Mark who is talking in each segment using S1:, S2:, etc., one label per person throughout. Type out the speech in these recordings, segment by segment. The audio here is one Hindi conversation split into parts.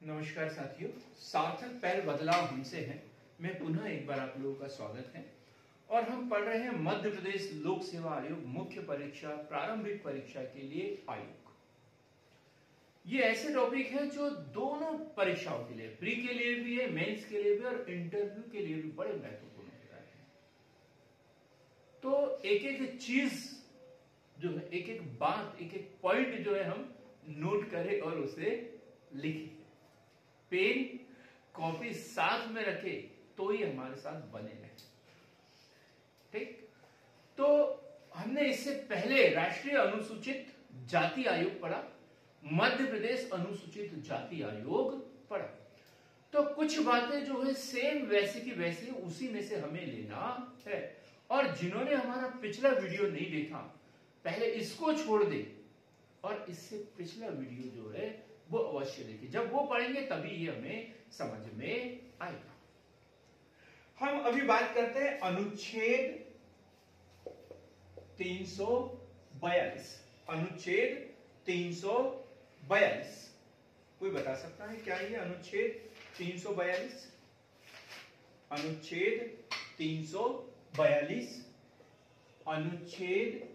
S1: नमस्कार साथियों, सार्थक पहल बदलाव हमसे है। मैं पुनः एक बार आप लोगों का स्वागत है और हम पढ़ रहे हैं मध्य प्रदेश लोक सेवा आयोग मुख्य परीक्षा प्रारंभिक परीक्षा के लिए आयोग। ये ऐसे टॉपिक है जो दोनों परीक्षाओं के लिए, प्री के लिए भी है, मेंस के लिए भी और इंटरव्यू के लिए भी बड़े महत्वपूर्ण होता है। तो एक एक चीज जो है, एक एक बात, एक एक पॉइंट जो है हम नोट करें और उसे लिखें। पेन कॉपी साथ में रखे तो ही हमारे साथ बने रहे। ठीक, तो हमने इससे पहले राष्ट्रीय अनुसूचित जाति आयोग पढ़ा, मध्य प्रदेश अनुसूचित जाति आयोग पढ़ा। तो कुछ बातें जो है सेम वैसे की वैसे उसी में से हमें लेना है। और जिन्होंने हमारा पिछला वीडियो नहीं देखा, पहले इसको छोड़ दे और इससे पिछला वीडियो जो है वो अवश्य देखिए। जब वो पढ़ेंगे तभी ये हमें समझ में आएगा। हम अभी बात करते हैं अनुच्छेद 342। अनुच्छेद 342 कोई बता सकता है क्या ये अनुच्छेद 342? अनुच्छेद 342, अनुच्छेद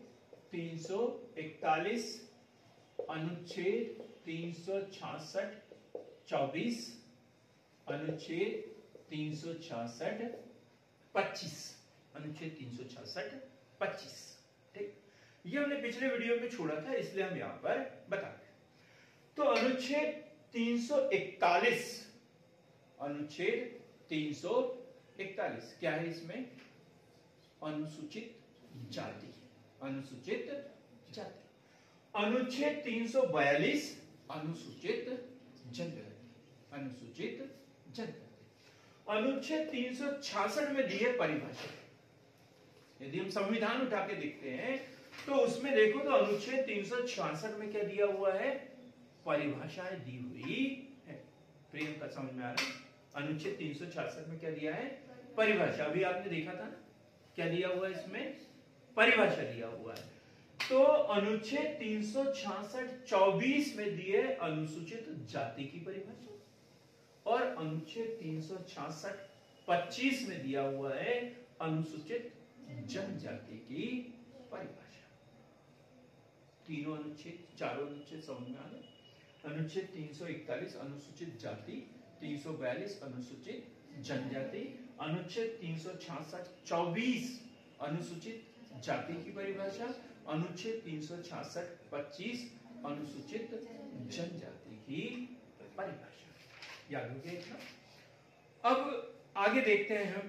S1: 341, अनुच्छेद 366 24, अनुच्छेद 366 25, अनुच्छेद 366 25। ठीक, ये हमने पिछले वीडियो में छोड़ा था, इसलिए हम यहां पर बता रहे हैं। तो अनुच्छेद 341, अनुच्छेद 341 क्या है? इसमें अनुसूचित जाति, अनुसूचित जाति। अनुच्छेद 342 अनुसूचित जनजाति, अनुसूचित जनजाति। अनुच्छेद 366 में दी है परिभाषा। यदि हम संविधान उठा के देखते हैं तो उसमें देखो तो अनुच्छेद 366 में क्या दिया हुआ है? परिभाषाएं दी हुई है। प्रेम का समझ में आ रहा है? अनुच्छेद 366 में क्या दिया है? परिभाषा। अभी आपने देखा था ना, क्या दिया हुआ है इसमें? परिभाषा दिया हुआ है। तो अनुच्छेद 366 24 में दी है अनुसूचित जाति की परिभाषा और अनुच्छेद 366 25 में दिया हुआ है अनुसूचित जनजाति की परिभाषा। तीनों अनुच्छेद, चारों अनुच्छेद समझ में आ गए। अनुच्छेद 341 अनुसूचित जाति, 342 अनुसूचित जनजाति, अनुच्छेद 366 24 अनुसूचित जाति की परिभाषा, अनुच्छेद 366 25 अनुसूचित जनजाति की परिभाषा। याद हो गया इतना? अब आगे देखते हैं हम।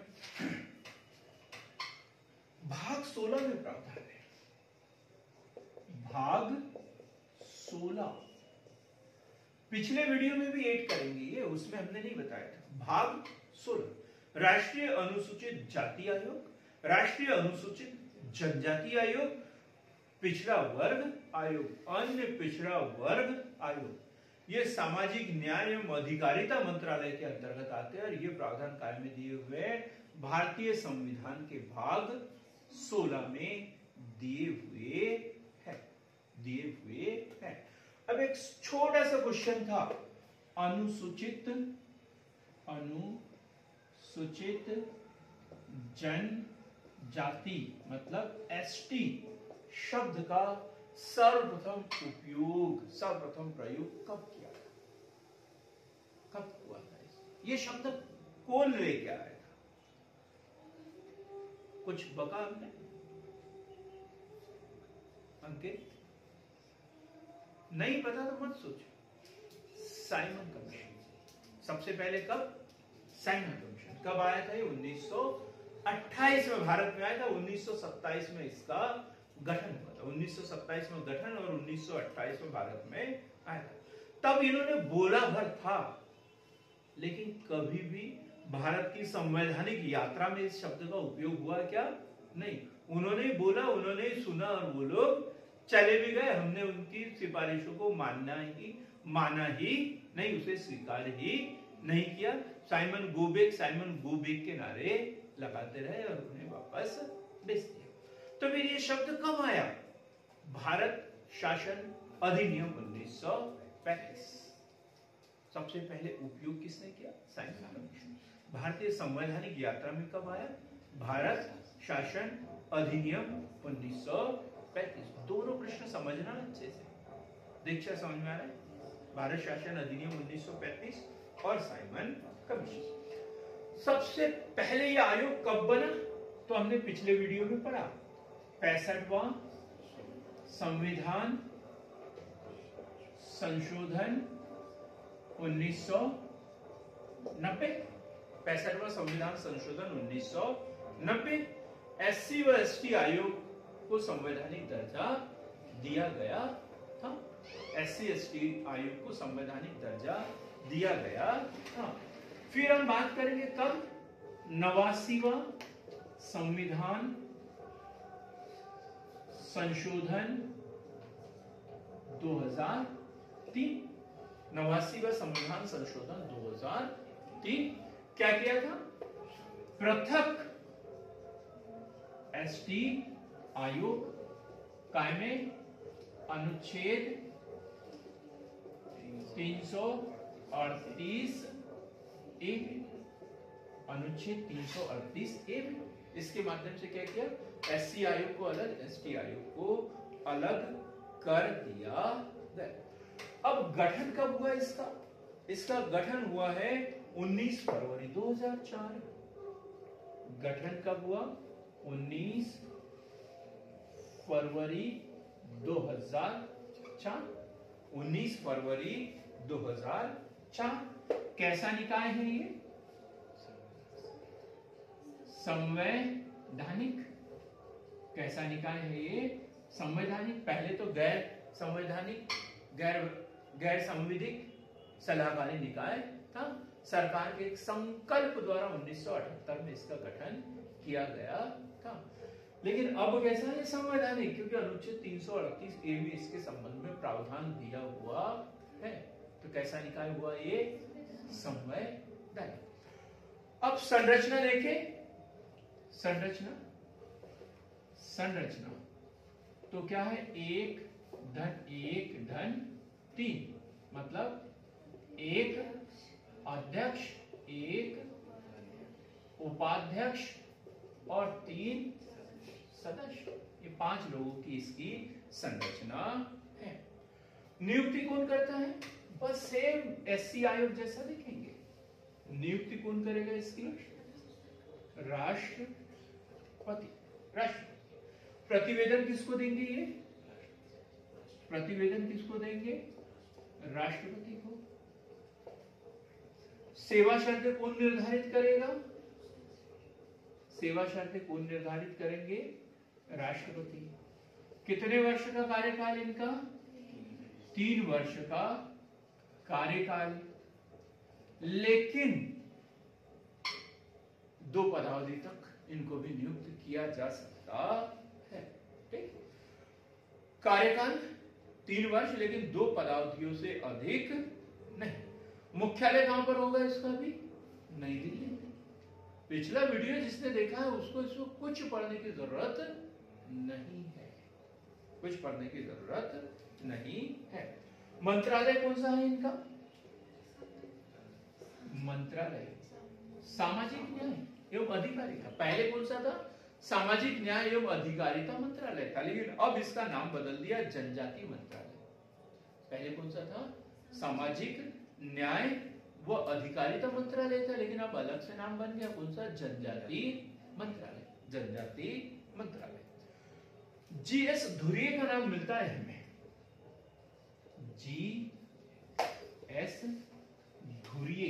S1: भाग 16 में प्रावधान है। भाग 16 पिछले वीडियो में भी ऐड करेंगे, ये उसमें हमने नहीं बताया था। भाग 16 राष्ट्रीय अनुसूचित जाति आयोग, राष्ट्रीय अनुसूचित जनजाति आयोग, पिछड़ा वर्ग आयोग, अन्य पिछड़ा वर्ग आयोग, ये सामाजिक न्याय एवं अधिकारिता मंत्रालय के अंतर्गत आते हैं और ये प्रावधान कायम में दिए हुए भारतीय संविधान के भाग 16 में दिए हुए हैं। अब एक छोटा सा क्वेश्चन था, अनुसूचित जनजाति मतलब एसटी शब्द का सर्वप्रथम प्रयोग कब किया था? कब हुआ था? ये शब्द कौन लेके आया था? कुछ बका हमने? अंकित नहीं पता तो मत सोचो। साइमन कमीशन सबसे पहले कब? साइमन कमीशन कब आया था? 1928 में भारत में आया था। 1927 में इसका गठन हुआ था। 1927 में गठन और 1928 में भारत में आया था। तब इन्होंने बोला भर था, लेकिन कभी भी भारत की संवैधानिक यात्रा में इस शब्द का उपयोग हुआ क्या? नहीं। उन्होंने बोला, उन्होंने सुना और वो लोग चले भी गए। हमने उनकी सिफारिशों को माना ही नहीं, उसे स्वीकार ही नहीं किया। साइमन गोबेक के नारे लगाते रहे और उन्हें वापस भेज दिया। तो फिर ये शब्द कब आया? भारत शासन अधिनियम 1935। सबसे पहले उपयोग किसने किया? Simon commission. भारतीय संवैधानिक यात्रा में कब आया? भारत शासन अधिनियम 1935। दोनों प्रश्न समझना अच्छे से, दीक्षा समझ में आ रहा है? भारत शासन अधिनियम 1935 और साइमन कमीशन। सबसे पहले यह आयोग कब बना? तो हमने पिछले वीडियो में पढ़ा, 65वां संविधान संशोधन 1990। 65वां संविधान संशोधन 1990 SC व ST आयोग को संवैधानिक दर्जा दिया गया था। SC ST आयोग को संवैधानिक दर्जा दिया गया था। फिर हम बात करेंगे कब? 89वां संविधान संशोधन 2003। 89वां संविधान संशोधन 2003 क्या किया था? पृथक ST आयोग कायमे, अनुच्छेद 338 ए, अनुच्छेद 338 ए। इसके माध्यम से क्या किया? SC आयोग को अलग, ST आयोग को अलग कर दिया गया। अब गठन कब हुआ इसका? इसका गठन हुआ है 19 फरवरी 2004। गठन कब हुआ? 19 फरवरी 2004। 19 फरवरी 2004। कैसा निकाय है ये? संवैधानिक। कैसा निकाय है ये? संवैधानिक। पहले तो गैर संवैधानिक, गैर संविधिक सलाहकारी निकाय था। सरकार के एक संकल्प द्वारा 1978 में इसका गठन किया गया था। लेकिन अब कैसा है? संवैधानिक, क्योंकि अनुच्छेद 338 ए भी इसके संबंध में प्रावधान दिया हुआ है। तो कैसा निकाय हुआ ये? संवैधानिक। अब संरचना देखें। संरचना तो क्या है? 1+1+3, मतलब एक अध्यक्ष, एक उपाध्यक्ष और 3 सदस्य। ये 5 लोगों की इसकी संरचना है। नियुक्ति कौन करता है? बस सेम SC आयोग जैसा देखेंगे। नियुक्ति कौन करेगा इसकी? राष्ट्रपति। प्रतिवेदन किसको देंगे ये? प्रतिवेदन किसको देंगे? राष्ट्रपति को। सेवा शर्तें कौन निर्धारित करेगा? सेवा शर्तें कौन निर्धारित करेंगे? राष्ट्रपति। कितने वर्ष का कार्यकाल इनका? 3 वर्ष का कार्यकाल। लेकिन 2 पदावधि तक इनको भी नियुक्त किया जा सकता है। ठीक? कार्यकाल 3 वर्ष, लेकिन 2 पदावधियों से अधिक नहीं। मुख्यालय कहां पर होगा इसका भी? नई दिल्ली में। पिछला वीडियो जिसने देखा है उसको इसको कुछ पढ़ने की जरूरत नहीं है। कुछ पढ़ने की जरूरत नहीं है। मंत्रालय कौन सा है इनका? मंत्रालय सामाजिक न्याय एवं अधिकारिता। पहले कौन सा था? सामाजिक न्याय एवं अधिकारिता मंत्रालय था, लेकिन अब इसका नाम बदल दिया जनजाति मंत्रालय। पहले कौन सा था? सामाजिक न्याय वो अधिकारिता मंत्रालय था, लेकिन अब अलग से नाम बन गया। कौन सा? जनजाति मंत्रालय। जनजाति मंत्रालय। GS धुरिये का नाम मिलता है हमें। GS धुरिये।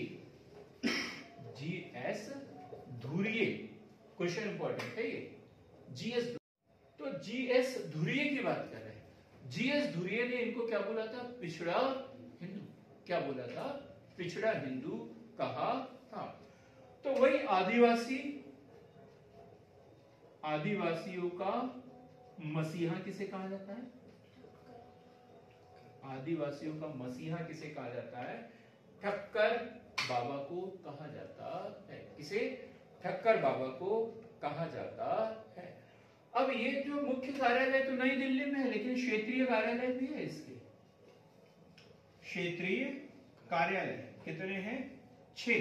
S1: GS धुरिये क्वेश्चन इंपॉर्टेंट है ये। GS तो GS धुरिये की बात कर रहे हैं। GS धुरिये ने इनको क्या बोला था? पिछड़ा हिंदू। क्या बोला था? पिछड़ा हिंदू कहा था। तो वही आदिवासियों का मसीहा किसे कहा जाता है? आदिवासियों का मसीहा किसे कहा जाता है? ठक्कर बाबा को कहा जाता है। किसे? ठक्कर बाबा को कहा जाता है। अब ये जो मुख्य कार्यालय तो नई दिल्ली में है, लेकिन क्षेत्रीय कार्यालय भी है इसके। क्षेत्रीय कार्यालय कितने हैं? 6।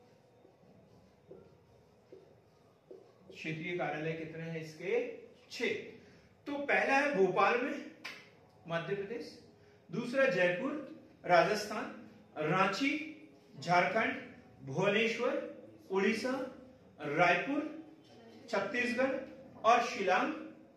S1: क्षेत्रीय कार्यालय कितने हैं इसके? 6। तो पहला है भोपाल में, मध्य प्रदेश। दूसरा जयपुर राजस्थान, रांची झारखंड, भुवनेश्वर उड़ीसा, रायपुर छत्तीसगढ़ और शिलांग।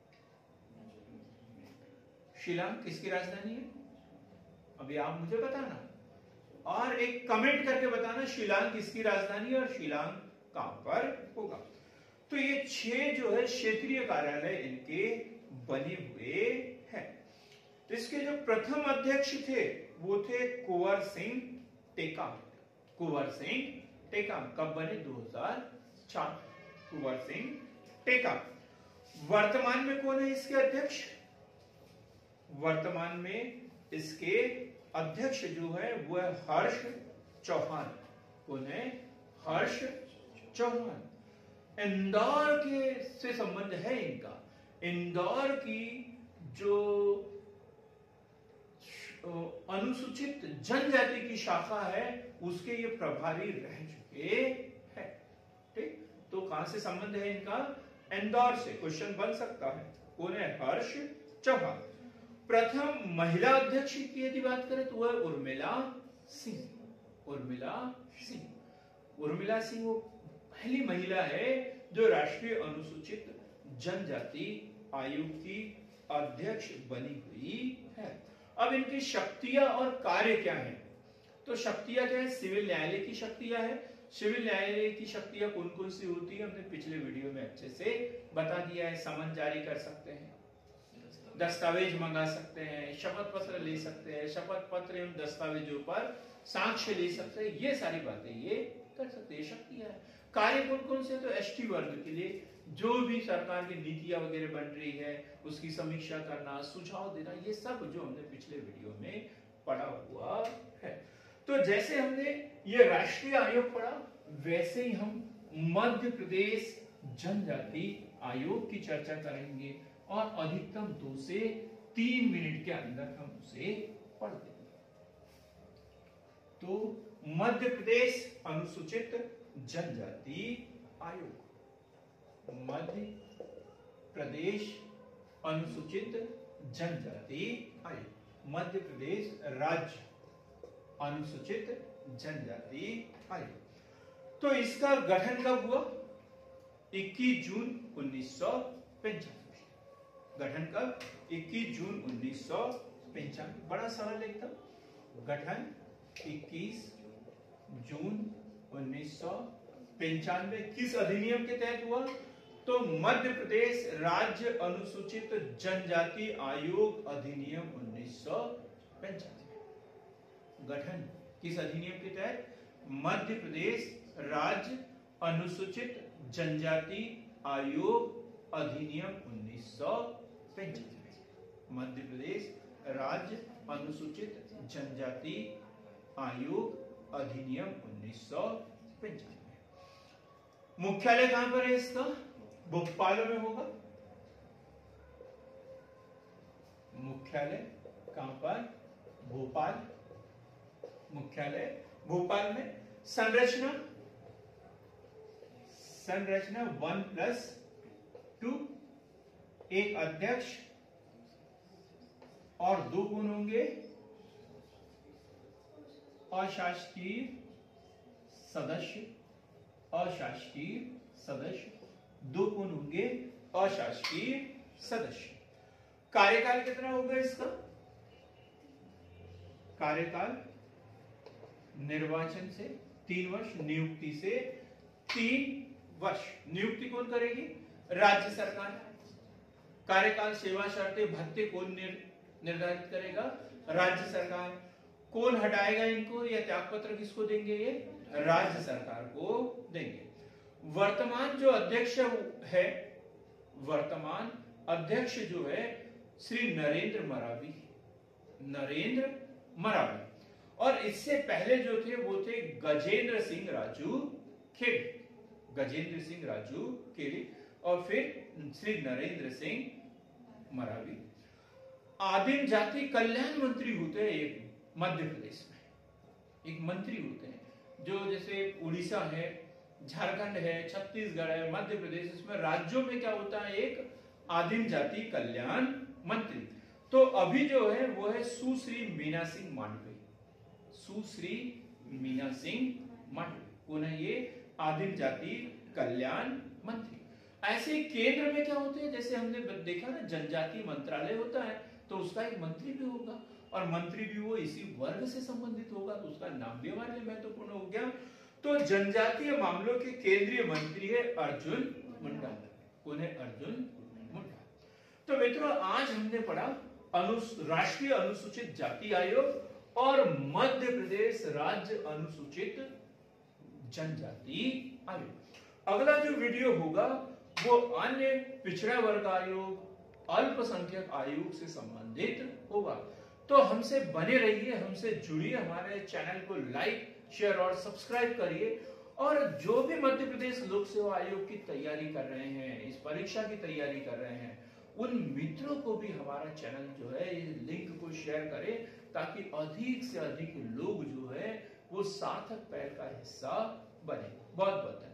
S1: शिलांग किसकी राजधानी है? अभी आप मुझे बताना और एक कमेंट करके बताना शिलांग किसकी राजधानी है और शिलांग कहां पर होगा। तो ये 6 जो है क्षेत्रीय कार्यालय इनके बने हुए हैं। तो इसके जो प्रथम अध्यक्ष थे वो थे कुंवर सिंह टेकाम। कुंवर सिंह टेकाम कब बने? 2004। कुंवर सिंह टेकाम। वर्तमान में कौन है इसके अध्यक्ष? वर्तमान में इसके अध्यक्ष जो है वो है हर्ष चौहान। कौन है? हर्ष चौहान। इंदौर के से संबंध है इनका। इंदौर की जो अनुसूचित जनजाति की शाखा है उसके ये प्रभारी रह चुके हैं। ठीक, तो कहां से संबंध है इनका? इंदौर से। क्वेश्चन बन सकता है। कौन है? हर्ष चौहान। प्रथम महिला अध्यक्ष की यदि बात करें तो वह उर्मिला सिंह। उर्मिला सिंह। उर्मिला सिंह वो पहली महिला है जो राष्ट्रीय अनुसूचित जनजाति आयोग की अध्यक्ष बनी हुई है। अब इनकी शक्तियां और कार्य क्या हैं? तो शक्तियां क्या है? सिविल न्यायालय की शक्तियां है। सिविल न्यायालय की शक्तियां कौन कौन सी होती है हमने पिछले वीडियो में अच्छे से बता दिया है। समन जारी कर सकते हैं, दस्तावेज मंगा सकते हैं, शपथ पत्र ले सकते हैं, शपथ पत्र एवं दस्तावेजों पर साक्ष्य ले सकते हैं। ये सारी बातें ये कर सकते हैं, शक्तियां है। कार्य कौन कौन से? तो एसटी वर्ग के लिए जो भी सरकार की नीतियां वगैरह बन रही है उसकी समीक्षा करना, सुझाव देना, ये सब जो हमने पिछले वीडियो में पढ़ा हुआ है। तो जैसे हमने ये राष्ट्रीय आयोग पढ़ा वैसे ही हम मध्य प्रदेश जनजाति आयोग की चर्चा करेंगे और अधिकतम 2 से 3 मिनट के अंदर हम उसे पढ़ देंगे। तो मध्य प्रदेश अनुसूचित जनजाति आयोग, मध्य प्रदेश अनुसूचित जनजाति आयोग, मध्य प्रदेश राज्य अनुसूचित जनजाति आयोग। तो इसका गठन कब हुआ? 21 जून 1995। गठन कब? 21 जून 1995। बड़ा सरल एकदम। गठन 21 जून 1995 किस अधिनियम के तहत हुआ? तो मध्य प्रदेश राज्य अनुसूचित जनजाति आयोग अधिनियम 1995। गठन किस अधिनियम के तहत? मध्य प्रदेश राज्य अनुसूचित जनजाति आयोग अधिनियम 1995। मध्य प्रदेश राज्य अनुसूचित जनजाति आयोग अधिनियम 1995। मुख्यालय कहां पर है इसका? भोपाल में होगा। मुख्यालय कहां पर? भोपाल। मुख्यालय भोपाल में। संरचना 1+2, एक अध्यक्ष और 2 कौन होंगे? अशासकीय सदस्य। अशासकीय सदस्य 2 कौन होंगे? अशासकीय सदस्य। कार्यकाल कितना होगा इसका? कार्यकाल निर्वाचन से 3 वर्ष, नियुक्ति से 3 वर्ष। नियुक्ति कौन करेगी? राज्य सरकार। कार्यकाल, सेवा शर्तें, भत्ते कौन निर्धारित करेगा? राज्य सरकार। कौन हटाएगा इनको या त्यागपत्र किसको देंगे? ये राज्य सरकार को देंगे। वर्तमान जो अध्यक्ष है, वर्तमान अध्यक्ष जो है श्री नरेंद्र मरावी। नरेंद्र मरावी। और इससे पहले जो थे वो थे गजेंद्र सिंह राजू खेड़ी। गजेंद्र सिंह राजू खेड़ी और फिर श्री नरेंद्र सिंह मरावी। आदिम जाति कल्याण मंत्री होते हैं मध्य प्रदेश में। एक मंत्री होते हैं जो जैसे उड़ीसा है, झारखंड है, छत्तीसगढ़ है, मध्य प्रदेश, इसमें राज्यों में क्या होता है, एक आदिम जाति कल्याण मंत्री। तो अभी जो है वो है सुश्री मीना सिंह मांडवी। सुश्री मीना सिंह मांडवी कौन है? ये आदिम जाति कल्याण मंत्री। ऐसे केंद्र में क्या होते हैं, जैसे हमने देखा ना जनजातीय मंत्रालय होता है, तो उसका एक मंत्री भी होगा, और मंत्री भी वो इसी वर्ग से संबंधित होगा, तो उसका नाम भी हमारे लिए महत्वपूर्ण हो गया। तो जनजातीय मामलों के केंद्रीय मंत्री है अर्जुन मुंडा। कौन है? अर्जुन मुंडा। तो मित्रों, आज हमने पढ़ा राष्ट्रीय अनुसूचित जाति आयोग और मध्य प्रदेश राज्य अनुसूचित जनजाति आयोग। अगला जो वीडियो होगा वो अन्य पिछड़ा वर्ग आयोग, अल्पसंख्यक आयोग से संबंधित होगा। तो हमसे बने रहिए, हमसे जुड़िए, हमारे चैनल को लाइक, शेयर और सब्सक्राइब करिए। और जो भी मध्य प्रदेश लोक सेवा आयोग की तैयारी कर रहे हैं, इस परीक्षा की तैयारी कर रहे हैं, उन मित्रों को भी हमारा चैनल जो है इस लिंक को शेयर करें, ताकि अधिक से अधिक लोग जो है वो सार्थक पहल का हिस्सा बने। बहुत बहुत धन्यवाद।